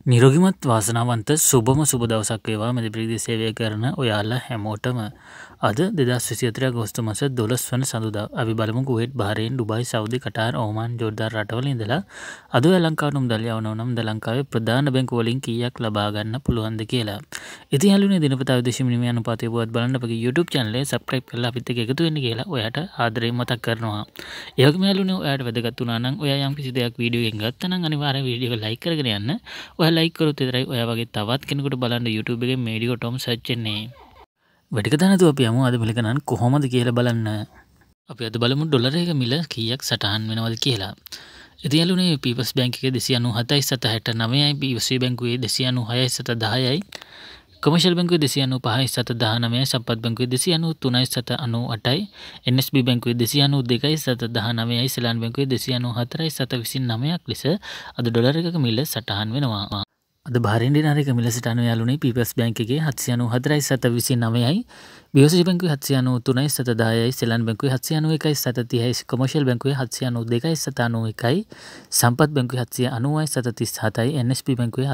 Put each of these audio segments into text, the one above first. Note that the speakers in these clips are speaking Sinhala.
නිරෝගිමත් වාසනාවන්ත සුබම සුබ දවසක් වේවා මෙද ප්‍රීති සේවය කරන ඔයාලා හැමෝටම අද 2024 අගෝස්තු මාස 12 වන සඳුදා අපි බලමු Kuwait Bahrain Dubai Saudi Qatar Oman Jordan රටවල ඉඳලා අද ඔය ලංකාවට මුදල් යවනවා නම් ද ලංකාවේ ප්‍රධාන බැංකු වලින් කීයක් ලබා ගන්න පුළුවන්ද කියලා. ඉතින් යාළුවනේ දිනපතා විදේශ විනිමය අනුපාතය පුවත් බලන්න අපගේ YouTube channel එක subscribe කරලා අපිත් එක්ක එකතු වෙන්න කියලා ඔයාට ආදරයෙන් මතක් කරනවා. ඒ වගේම යාළුවනේ ඔයාට වැදගත් වුණා නම් ඔයා යම් කිසි දෙයක් වීඩියෝ එකෙන් ගත්තා නම් අනිවාර්යෙන් වීඩියෝ එක like කරගෙන යන්න. ලයික් කරොත් විතරයි ඔයා වගේ තවත් කෙනෙකුට බලන්න YouTube එකේ මේඩිකෝ ටොම් සර්ච් වෙන්නේ. වැඩි කතා නැතුව අපි යමු අද මිල ගණන් කොහොමද කියලා බලන්න. අපි අද බලමු ඩොලර් එක මිල කීයක් සටහන් වෙනවද කියලා. ඉතින් යාළුවනේ පීපල්ස් බැංක් එකේ 297.69යි, BOC බැංකුවේ 296.10යි, කොමර්ෂල් බැංකුවේ 295.19යි, සම්පත් බැංකුවේ 293.98යි, NSB බැංකුවේ 292.19යි, සෙලාන් බැංකුවේ 294.29ක් ලෙස අද ඩොලර් එකක මිල සටහන් වෙනවා. අද බහරේන් දිනාර එක මිල සටහන් යාළුවනේ පීපල්ස් බැංක් එකේ 794.29යි, BOC බැංකුවේ 793.10යි, සෙලාන් බැංකුවේ 791.30යි, කොමර්ෂල් බැංකුවේ 792.91යි, සම්පත් බැංකුවේ 790.37යි, NSB බැංකුවේ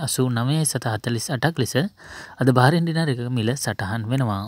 789.48ක් ලෙස අද බහරේන් දිනාර එකක මිල සටහන් වෙනවා.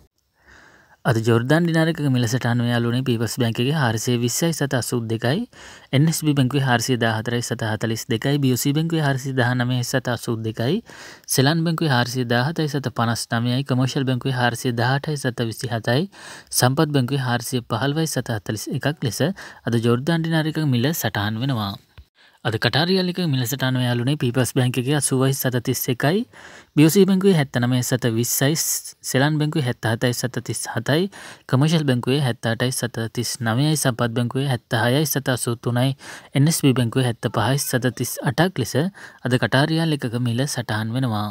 අද ජෝර්දාන් දිනාර එකක මිල සටහන් යාළුවනේ පීපල්ස් බැංක් එකේ 420.82යි, NSB බැංකුවේ 414.42යි, BOC බැංකුවේ 419.82යි, සෙලාන් බැංකුවේ 417.59යි, කොමර්ෂල් බැංකුවේ 418.27යි, සම්පත් බැංකුවේ 415.41ක් ලෙස අද ජෝර්දාන් දිනාර එකක මිල සටහන් වෙනවා. අද කටාර් රියල් එකක මිල සටහන් යාළුවනේ පීපල්ස් බැංක් එකේ 80.31යි, BOC බැංකුවේ 79.20යි, සෙලාන් බැංකුවේ 77.37යි, කොමර්ෂල් බැංකුවේ 78.39යි, සම්පත් බැංකුවේ 76.83යි, NSB බැංකුවේ 75.38ක් ලෙස අද කටාර් රියල් එකක මිල සටහන් වෙනවා.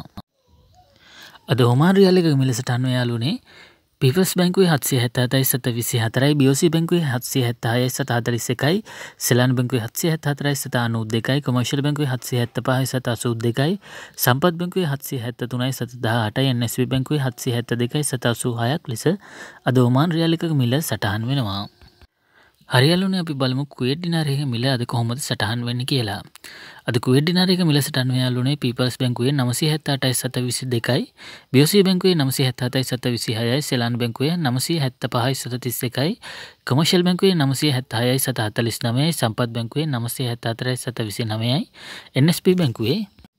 අද ඔමාන් රියල් එකක මිල සටහන් යාළුවනේ පීපල්ස් බැංකුවේ 777.24යි, BOC බැංකුවේ 776.41යි, සෙලාන් බැංකුවේ 774.92යි, කොමර්ෂල් බැංකුවේ 775.82යි, සම්පත් බැංකුවේ 773.18යි, NSB බැංකුවේ 772.86ක් ලෙස අද ඔමාන් රියල් එකක මිල සටහන් වෙනවා. හරි යාළුවනේ අපි බලමු කුවේට් දිනාර එකක මිල අද කොහොමද සටහන් වෙන්නේ කියලා. අද කුවේට් දිනාර එකක මිල සටහන් යාළුවනේ පීපල්ස් බැංකුවේ 978.22යි, BOC බැංකුවේ 977.26යි, සෙලාන් බැංකුවේ 975.31යි, කොමර්ෂල් බැංකුවේ 976.49යි, සම්පත් බැංකුවේ 974.29යි, NSB බැංකුවේ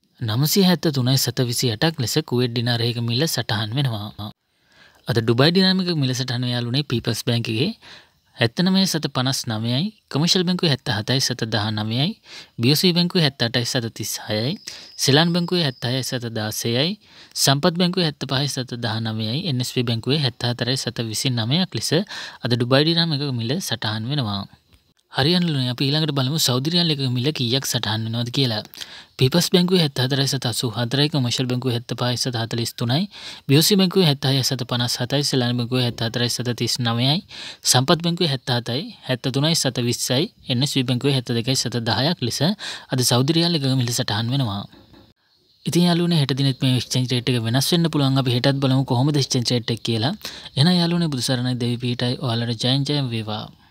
973.28ක් ලෙස කුවේට් දිනාර එකක මිල සටහන් වෙනවා. අද ඩුබායි දිනාර එකක මිල සටහන් යාළුවනේ පීපල්ස් බැංක් එකේ 79.59යි, කොමර්ෂල් බැංකුවේ 77.19යි, BOC බැංකුවේ 78.36යි, සෙලාන් බැංකුවේ 76.16යි, සම්පත් බැංකුවේ 75.19යි, NSB බැංකුවේ 74.29ක් ලෙස අද ඩුබායි දිනාර එකක මිල සටහන් වෙනවා. හරි යාළුවනේ අපි ඊළඟට බලමු සෞදි රියල් එකක මිල කීයක් සටහන් වෙනවද කියලා. පීපල්ස් බැංකුවේ 74.84යි, කොමර්ෂල් බැංකුවේ 75.43යි, BOC බැංකුවේ 76.57යි, සෙලාන් බැංකුවේ 74.39යි, සම්පත් බැංකුවේ 77.20යි, NSB බැංකුවේ 72.10ක් ලෙස අද සෞදි රියල් එකක මිල සටහන් වෙනවා. ඉතින් යාළුවනේ හෙට දිනෙත් මේ එක්ස්චේන්ජ් රේට් එක වෙනස් වෙන්න පුළුවන්. අපි හෙටත් බලමු කොහොමද එක්ස්චේන්ජ් රේට් එක කියලා. එහෙනම් යාළුවනේ බුදුසරණයි දෙවි පීඨයි ඔයාලට ජයෙන් ජයෙන් වේවා.